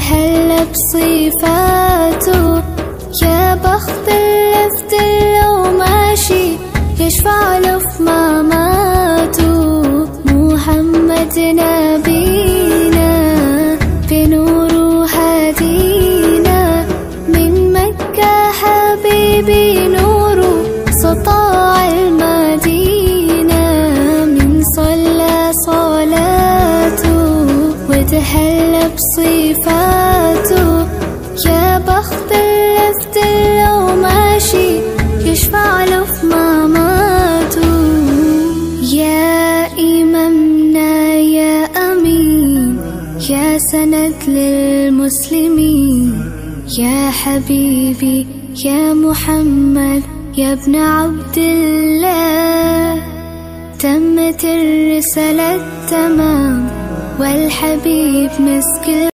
وتهلى بصفاته. يا بخت اللي لو ماشي يشفع له في مماته. محمد نبينا بنوره هدينا، من مكة حبيبي نوره سطاع المدينة. من صلى صلاته وتهلى بصفاته. يا بخت اللي لو ماشي يشفع له في مماته. يا إمامنا يا أمين، يا سند للمسلمين، يا حبيبي يا محمد يا ابن عبد الله. تمت الرسالة تمام والحبيب مسك